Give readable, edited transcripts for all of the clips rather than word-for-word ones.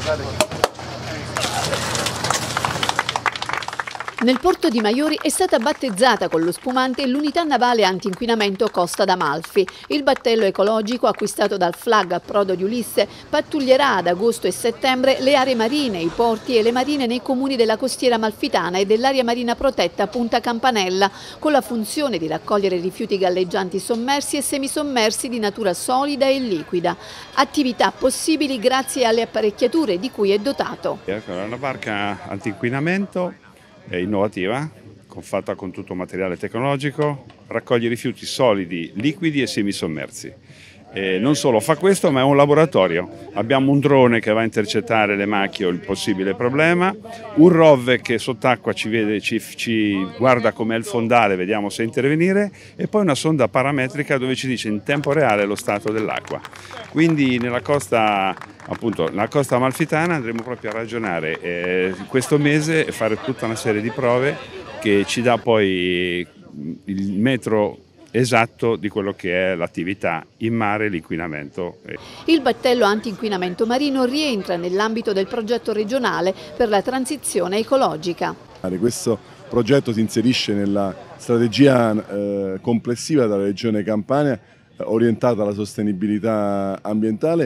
Nel porto di Maiori è stata battezzata con lo spumante l'unità navale antinquinamento Costa d'Amalfi. Il battello ecologico acquistato dal FLAG Approdo di Ulisse pattuglierà ad agosto e settembre le aree marine, i porti e le marine nei comuni della costiera amalfitana e dell'area marina protetta Punta Campanella, con la funzione di raccogliere rifiuti galleggianti sommersi e semisommersi di natura solida e liquida. Attività possibili grazie alle apparecchiature di cui è dotato. È una barca antinquinamento. È innovativa, fatta con tutto materiale tecnologico, raccoglie rifiuti solidi, liquidi e semisommersi. Non solo fa questo, ma è un laboratorio. Abbiamo un drone che va a intercettare le macchie o il possibile problema, un ROV che sott'acqua ci vede, ci guarda com'è il fondale, vediamo se intervenire, e poi una sonda parametrica dove ci dice in tempo reale lo stato dell'acqua. Quindi nella costa, appunto, la costa amalfitana andremo proprio a ragionare questo mese e fare tutta una serie di prove che ci dà poi il metro esatto di quello che è l'attività in mare e l'inquinamento. Il battello anti-inquinamento marino rientra nell'ambito del progetto regionale per la transizione ecologica. Questo progetto si inserisce nella strategia complessiva della Regione Campania orientata alla sostenibilità ambientale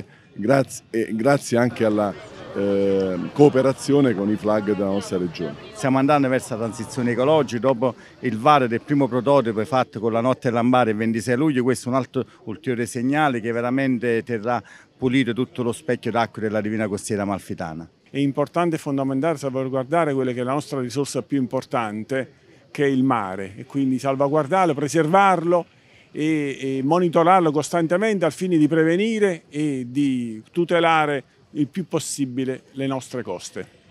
grazie anche alla cooperazione con i FLAG della nostra regione. Stiamo andando verso la transizione ecologica dopo il varo del primo prototipo fatto con la notte Lambare il 26 luglio, questo è un altro ulteriore segnale che veramente terrà pulito tutto lo specchio d'acqua della Divina Costiera Amalfitana. È importante e fondamentale salvaguardare quella che è la nostra risorsa più importante, che è il mare, e quindi salvaguardarlo, preservarlo e monitorarlo costantemente al fine di prevenire e di tutelare il più possibile le nostre coste.